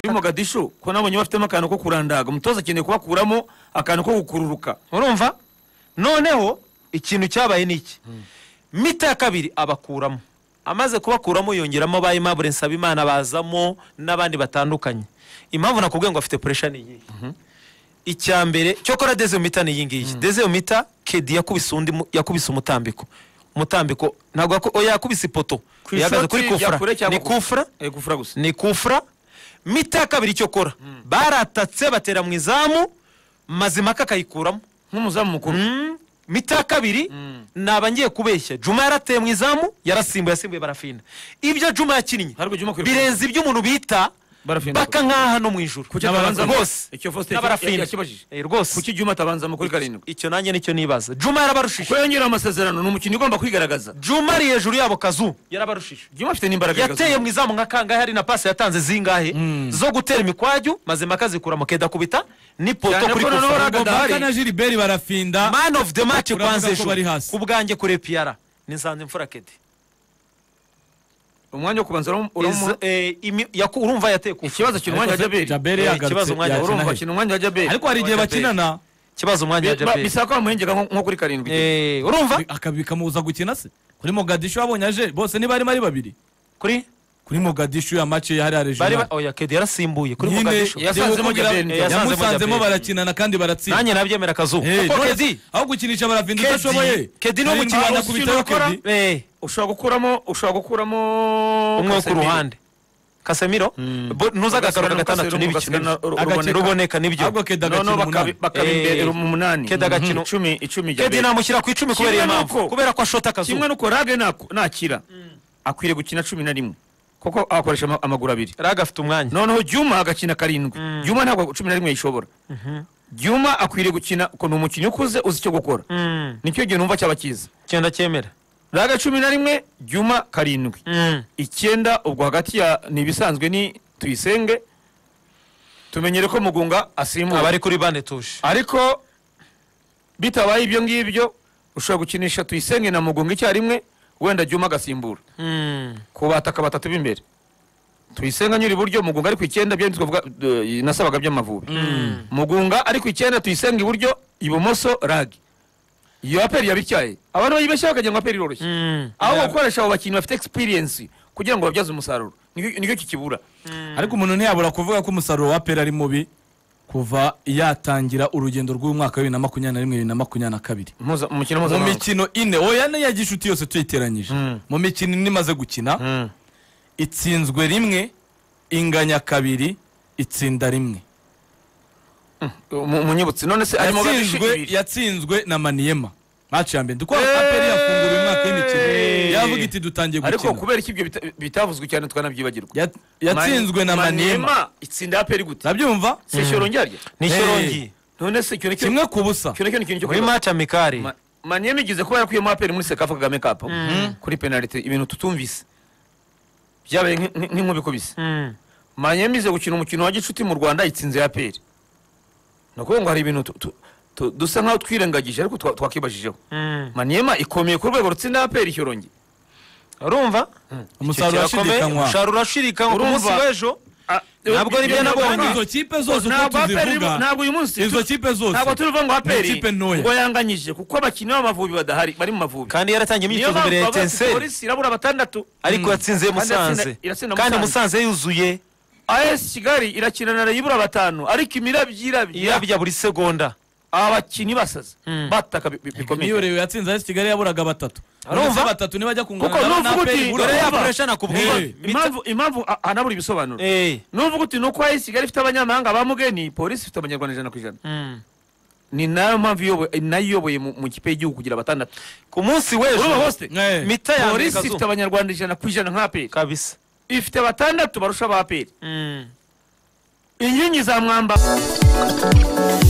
kuri Mogadishu ko nabonye bafitemo akantu ko kurandaga umutoza akeneye kubakuramo akantu ko gukururuka urumva noneho ikintu cyabaye niki mita ya kabiri abakuramo amaze kubakuramo yongeramo bayi Aimable Nsabimana bazamo n'abandi batandukanye impamvu nakubwiye ngo afite pressure ni iyi icyambere cyo kora deuxième mita ni yingiye deuxième mita Kedi yakubise umutambiko ntabwo yakubise ipoto yagaze kuri kufra ni kufra mita kabiri cyo kora baratatse batera mu izamu Mazimaka kayikuramo nk'umuzamu mukuru mita kabiri nabangiye kubeshya Juma yarateye mu izamu yasimbuye barafinda ibyo Juma yakinnye birenze ibyo umuntu bita baka nkaha no mu ijuru rwose icyo Faustin yakibajije rwose kuki Juma atabanza mu kuri karindwi icyo nanjye nicyo nibaza Juma yarabarushije ko yongera amasezerano n'umukinnyi ugomba kwigaragaza Juma ari hejuru yabo Kazu yarabarushije Juma afite n'imbaraga yateye mu izamu nka kangahe hari na passe yatanze zingahe zo gutera imikwaju Mazimaka zikura mu Keda kubita ni poto kuri kufra na Gilbert barafinda man of the match kwanze kubwanjye kure Piara ni Nsanze Mfura Kedi umwanya wo kubanza urumva yateye ku ikibazo cy'umwanya wa Jaberi ikibazo umwanya urumva cy'umwanya wa Jaberi ariko hari igihe bakinana kibazo umwanya wa Jaberi bisaka bamuhengeka nko kuri karindwi urumva akabikamuza gukina se kuri Mogadishu abonye aje bose ni bari babiri kuri Mogadishu ya match yari regional oya Kedi yarasimbuye kuri Mogadishu yamusanzemo barakinana kandi baratsinda nanye nabyemera Kazu kuko Kedi aho gukinisha barafinda udashoboye Kedi no mukibana kubitaho Kedi ushobora gukuramo umwe ku ruhande Casemiro nuzaga karoka gatandatu n'ibikino ruboneka nibyo ahubwo Kedi bakabindera mu 8 Kedi agakino 10 Kedi namushyira ku 10 kubera impamvu kubera ko ashota Kazu kimwe nuko Rage nakira akwiriye gukina 11 koko akoresha amaguru abiri Rage afite umwanya noneho Juma agakina karindwi Juma ntabwo 11 yishobora Juma akwiriye gukina ko n'umukinnyi ukuze uzi cyo gukora nicyo gihe numva cyabakiza cyenda cyemera Rage 11 Juma karindwi 9 ubwo hagati ya nibisanzwe ni Tuyisenge tumenyere ko Mugunga asimbuye abari kuri bande touche ariko bitabaye ibyo ngibyo ushobora gukinisha Tuyisenge na Mugunga icyarimwe wenda Juma agasimbura kubataka batatu b'imbere Tuyisenge nyuri buryo Mugunga ari ku 9 byo twavuga nasabaga by'amavubi Mugunga ari ku 9 Tuyisenge iburyo ibumoso Rage iyo aperi yabicyaye abantu bayibeshya bakajya ngo aperi iroroshye aho gukoresha abo bakinyi bafite experience kugira ngo babyaze umusaruro nicyo kikibura ariko umuntu ntiyabura kuvuga ko umusaruro wa aperi ari mubi kuva yatangira urugendo rw'umwaka wa 2021-2022 mu mikino ine oya ne yagishuti yose tuyiteranyije mu mikino nimaze gukina itsinzwe rimwe inganya kabiri itsinda rimwe munyibutse none se arimo yatsinzwe na Maniema match ya mbere ndiko aperi yafungura umwaka w'imikino yavuga iti dutangiye gukina ariko kubera iki ibyo bitavuzwe cyane twanabyibagirwa yatsinzwe na Maniema itsinda aperi gute nabyumva se Shorongi arya ni Shorongi none se cyo kimwe kubusa muri match amikari Maniema igize ko yakuyemo aperi muri Sekafa Kagame Cup kuri penalty ibintu tutumvise byabaye nk'inkubikubise Maniema ize gukina umukino wa gicuti mu Rwanda itsinze aperi nako ngo hari ibintu dusa nkaho twirengagije ariko twakibajijeho Maniema ikomeye ku rwego rutsinda aperi Shorongi urumva umusaruro urashirikanywa ku munsi w'ejo ntabwo ari byo nabonye izo kipe zose uko tuzivuga ntabwo uyu munsi izo kipe zose ntabwo turuva ngo aperi ngo yanganyije kuko abakinnyi b'Amavubi badahari bari mu Mavubi kandi yaratangiye imyitozo mbere ya Etincelle polisi irabura batandatu ariko yatsinze Musanze kandi Musanze yuzuye AS Kigali irakina na yibura batanu ariko irabya buri segonda abakinnyi basaza bataka bikomeye iyo rero yatsinze AS Kigali yaburaga batatu urumva batatu nibajya kungana kuko nuvuga uti dore ya pressure nakubwiye impamvu anabura ibisobanuro nuvuga uti nuko AS Kigali ifite abanyamahanga bamugeni polisi ifite abanyarwanda 100% ni nayo mpamvu nayoboye mu kipe y'igihugu kugira batandatu ku munsi w'ejo mita ya polisi ifite abanyarwanda 100% nk'aperi kabisa ifite batandatu barusha abaperi inkingi za mwamba